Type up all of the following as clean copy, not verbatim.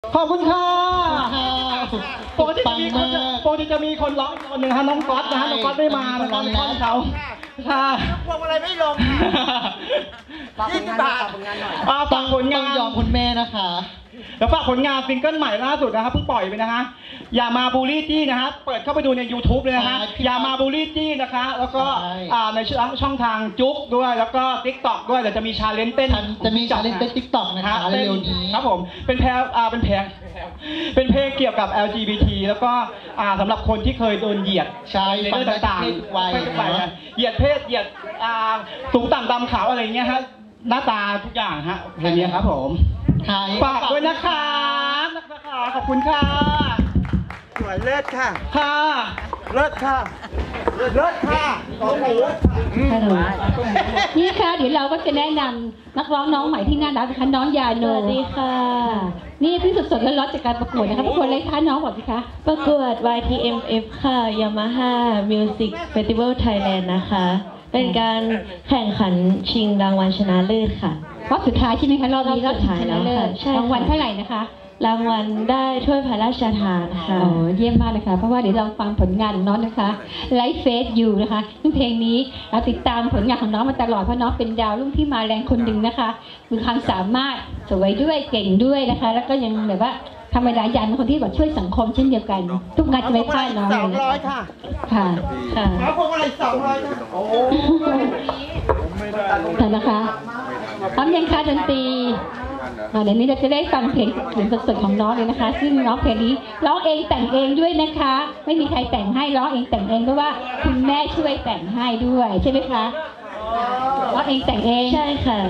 ขอบคุณค่ะปกติจะมีคนร้องคนหนึ่งฮะน้องก๊อตนะฮะน้องก๊อตไม่มานะครับท่อนเขาค่ะพวงอะไรไม่ลงฝากผลงานหน่อยฝากผลงานยอมคุณแม่นะคะแล้วฝากผลงานซิงเกิลใหม่ล่าสุดนะครับเพิ่งปล่อยไปนะฮะอย่ามาบูลลี่จี้นะฮะเปิดเข้าไปดูใน YouTube เลยนะฮะอย่ามาบูลลี่จี้นะคะแล้วก็ในช่องทางจุ๊กด้วยแล้วก็ TikTok ด้วยเดี๋ยวจะมีชาเลนจ์เต้นจะมีชาเลนจ์เต้น TikTok นะฮะเร็วนี้ครับผมเป็นเพลงเกี่ยวกับ LGBT แล้วก็สำหรับคนที่เคยโดนเหยียดในเรื่องต่างๆเหยียดเพศเหยียดสูงต่ำดำขาวอะไรเงี้ยฮะหน้าตาทุกอย่างฮะเพลงนี้ครับผมฝากด้วยนะคะขอบคุณค่ะสวยเลิศค่ะค่ะเลิศค่ะเลิศค่ะโอ้โหนี่ค่ะเดี๋ยวเราก็จะแนะนำนักร้องน้องใหม่ที่น่ารักนะคะน้องยาโนสวัสดีค่ะนี่เพิ่งสดๆร้อนๆจากการประกวดนะคะประกวดอะไรคะน้องบอกสิคะประกวด YTMF ค่ะ Yamaha Music Festival Thailand นะคะเป็นการแข่งขันชิงรางวัลชนะเลิศค่ะรอบสุดท้ายใช่ไหมคะรอบนี้รอบสุดท้ายแล้วค่ะรางวัลเท่าไหร่นะคะรางวัลได้ถ้วยพระราชทานค่ะเยี่ยมมากเลยค่ะเพราะว่าเดี๋ยวเราฟังผลงานของน้องนะคะไลฟ์เฟสอยู่นะคะซึ่งเพลงนี้เราติดตามผลงานของน้องมาตลอดเพราะน้องเป็นดาวรุ่งที่มาแรงคนหนึ่งนะคะมีความสามารถสวยด้วยเก่งด้วยนะคะแล้วก็ยังแบบว่าธรรมดายันคนที่แบบช่วยสังคมเช่นเดียวกันทุกงานจะไม่พลาดน้องเลย 200ค่ะค่ะขอพวงอะไร200ค่ะโอ้เห็นนะคะพร้อมยังคะดนตรีเดี๋ยวนี้เราจะได้ฟังเพลงเสียงสดๆของน้องเลยนะคะซึ่งน้องเพลงนี้ร้องเองแต่งเองด้วยนะคะไม่มีใครแต่งให้ร้องเองแต่งเองเพราะว่าคุณแม่ช่วยแต่งให้ด้วยใช่ไหมคะร้องเองแต่งเองใช่ค่ะ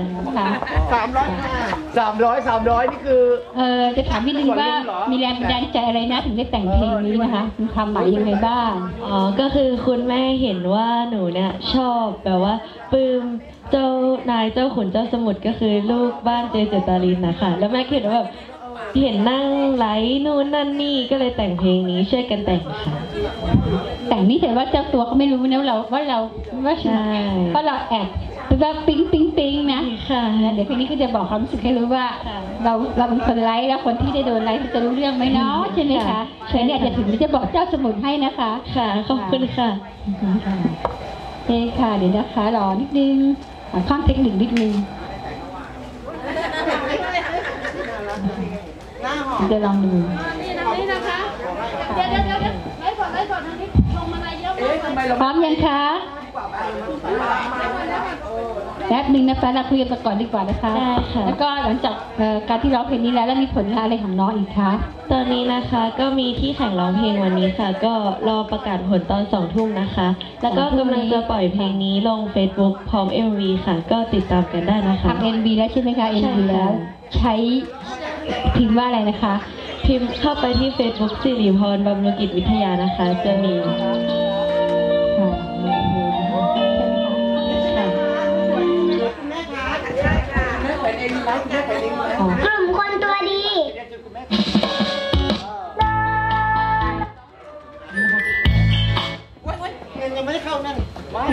300นี่คือจะถามนิดนึงว่ามีแรงบันดาลใจอะไรนะถึงได้แต่งเพลงนี้นะคะมีความหมายยังไงบ้างก็คือคุณแม่เห็นว่าหนูเนี่ยชอบแบบว่าปลื้มเจ้านายเจ้าขุนเจ้าสมุทรก็คือลูกบ้านเจเจตาลินนะคะแล้วแม่คิดว่าแบบเห็นนั่งไลฟ์นู่นนั่นนี่ก็เลยแต่งเพลงนี้ช่วยกันแต่งค่ะแต่งนี่แต่ว่าเจ้าตัวเขาไม่รู้นะว่าใช่เพราะเราแอบว่าปิ๊งนะค่ะเดี๋ยวเพลงนี้ก็จะบอกความรู้สึกให้รู้ว่าเราเป็นคนไลฟ์แล้วคนที่ได้โดนไลฟ์จะรู้เรื่องไหมเนาะใช่ไหมคะเพลงนี้อาจจะถึงจะบอกเจ้าสมุทรให้นะคะค่ะขอบคุณค่ะโอเคค่ะเดี๋ยวนะคะรอนิดนึงข้ามเทคนิคนิดนึงจะลองดูนี่นะคะเดี๋ยวไล่ก่อนทางนี้ลงมาอะไรเยอะมากพร้อมยังคะแป๊บนึงนะคะเราคุยกันก่อนดีกว่านะคะแล้วก็หลังจากการที่ร้องเพลงนี้แล้วมีผลงานอะไรของน้องอีกคะตอนนี้นะคะก็มีที่แข่งร้องเพลงวันนี้ค่ะก็รอประกาศผลตอน2 ทุ่มนะคะแล้วก็กำลังจะปล่อยเพลงนี้ลง Facebook พร้อม MV ค่ะก็ติดตามกันได้นะคะทำ MV แล้วใช่ไหมคะ MV แล้วใช้พิมพ์ว่าอะไรนะคะพิมพ์เข้าไปที่ Facebook สิริพรบำรุงกิจวิทยานะคะจะมีกลุ่มคนตัวดียังไม่ได้เข้านั่น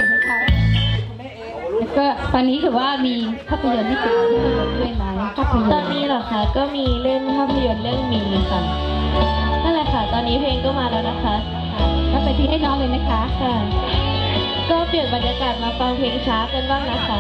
ก็ตอนนี้ถือว่ามีภาพยนตร์ที่เกี่ยวกับด้วยไหมตอนนี้เหรอคะก็มีเล่นภาพยนตร์เรื่องมีค่ะนั่นแหละค่ะตอนนี้เพลงก็มาแล้วนะคะก็ไปที่ให้น้องเลยนะคะค่ะก็เปลี่ยนบรรยากาศมาฟังเพลงช้ากันบ้างนะคะ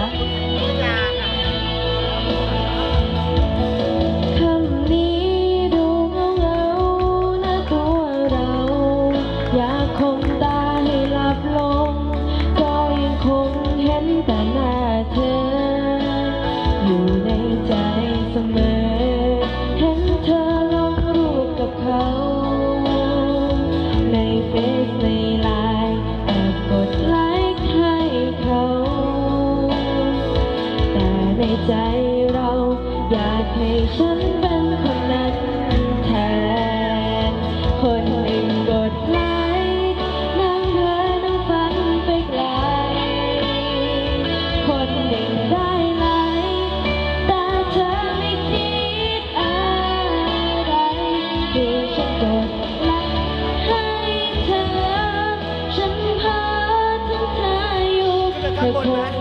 คำนี้ดูเงานะตัวเราอยากคมตาให้หลับลงก็ยังคงเห็นแต่หน้าเธออยู่ในใจเสมอเห็นเธอลงรูปกับเขาในเฟซในไลน์แอบกดไลค์ให้เขาแต่ในใจเราอยากให้ฉันเป็นคนนั้นแทนคนหนึ่งกดไลค์นั่งเพลินนั่งฝันไปไกลคนหนึ่งได้ไลค์แต่เธอไม่คิดอะไรดูฉันกดไลค์ให้เธอฉันพาถึงเธออยู่เธอคง